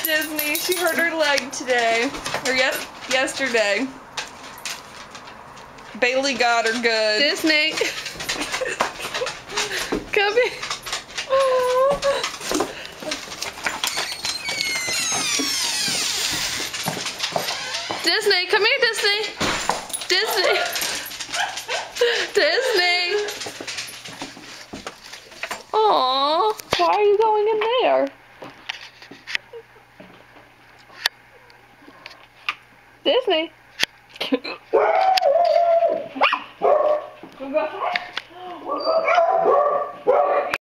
Disney, she hurt her leg today. Or yesterday. Bailey got her good. Disney. Come here. Disney, come here, Disney. Disney. Disney. Aww, why are you going in there? Disney.